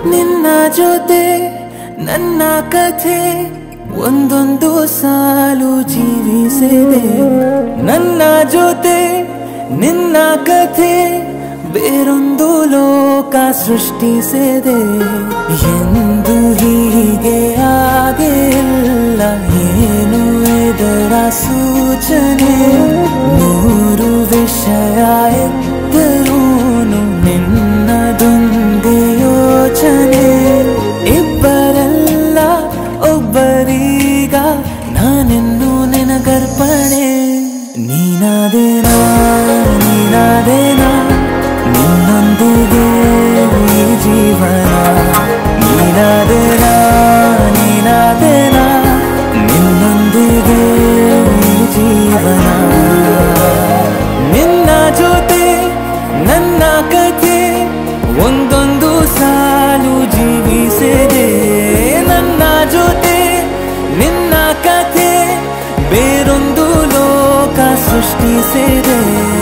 ನಿನ್ನ ಜೊತೆ ನನ್ನ ಕಥೆ ಒಂದೊಂದು ಸಾಲು ಜೀವಿಸಿದೆ. ನನ್ನ ಜೊತೆ ನಿನ್ನ ಕಥೆ ಬೇರೊಂದು ಲೋಕ ಸೃಷ್ಟಿಸಿದೆ. ಎಂದು ಹೀಗೆ ಆಗಿಲ್ಲ, ಏನು ಇದರ ಸೂಚನೆ? ನೂರು ವಿಷಯ ಇದ್ದರೂನು ನಿನ್ನದೊಂದೇ ಯೋಚನೆ. ಇಬ್ಬರಲ್ಲ ಒಬ್ಬರೀಗ ನಾನೆನ್ನು ನಿನಗರ್ಪಣೆ. ನೀನಾದೇನಾ ನೀನಾದೇನಾ ನಿನ್ನೊಂದಿಗೆ ಈ ಜೀವನ. ನೀನಾದೇನಾ ನೀನಾದೇನಾ ನಿನ್ನೊಂದಿಗೆ ಈ ಜೀವನ. ನಿನ್ನ ಜೊತೆ ನನ್ನ ಕಥೆ ಒಂದೊಂದು ಸಾಲು ಜೀವಿಸಿದೆ. ನನ್ನ ಜೊತೆ ನಿನ್ನ ಕಥೆ ಬೇರೊಂದು ಲೋಕ ಸೃಷ್ಟಿಸಿದೆ.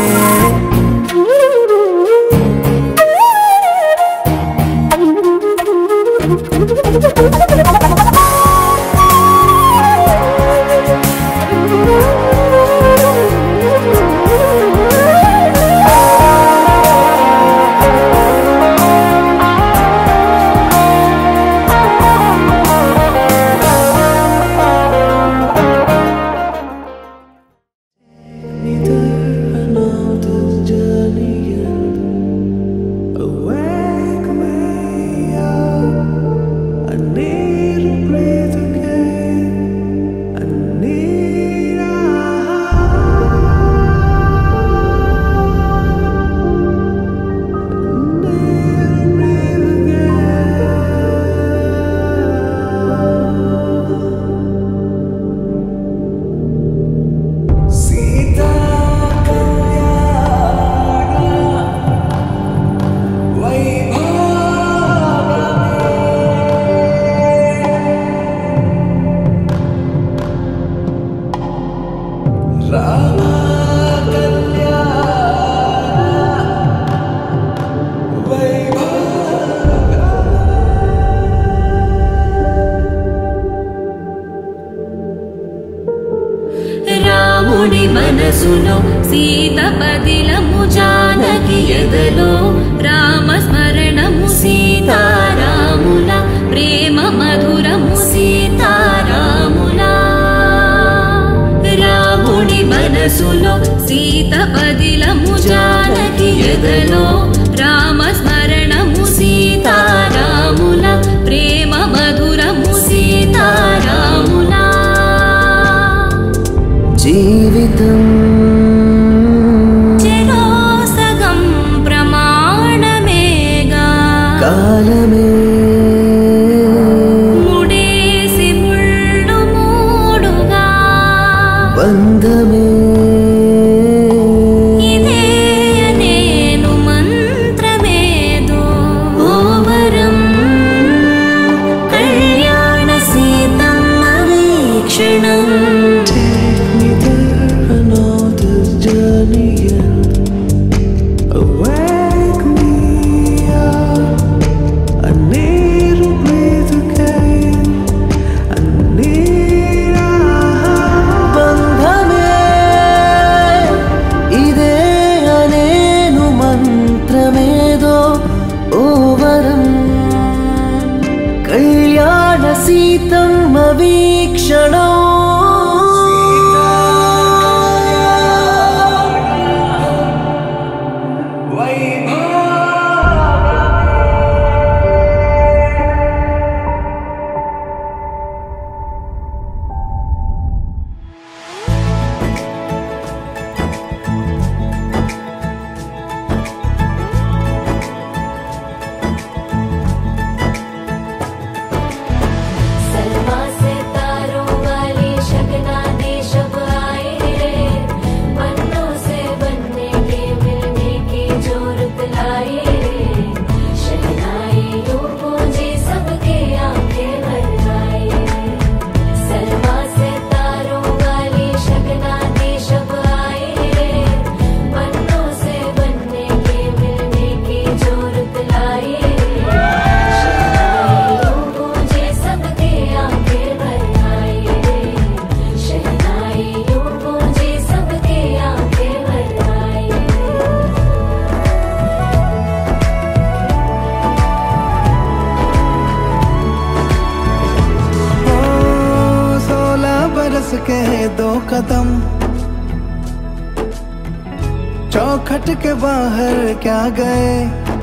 రాముడి మనసులో సీత పదిలము, జానకి ఎదలో రామ స్మరణము. సీతారాముల ప్రేమ మధురము, సీతారాముల. రాముడి మనసులో సీత పదిలము, జానకి ఎదలో రామ స్మరణము. సీతారాముల ప్రేమ మధురము, సీతారాముల. జీవితం చెరో సగం ప్రమాణమేగా, కాలమే ముడేసి ముళ్ళు మూడుగా. బంధమే ఇదే నేను మంత్రమేదో ఓ వరం. కళ్యాణ సీతమ్మ వీక్షణం. కళ్యాణ సీతమ్మ వీక్షణం. सलमा सितारों वाली चौखट के बाहर क्या गए,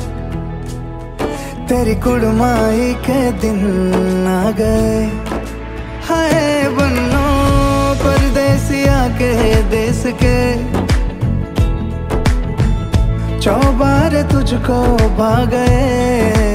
तेरी कुड़माई के दिन आ गए। हाय बन्नो परदेसिया के देश के, चौबार तुझको भा गए।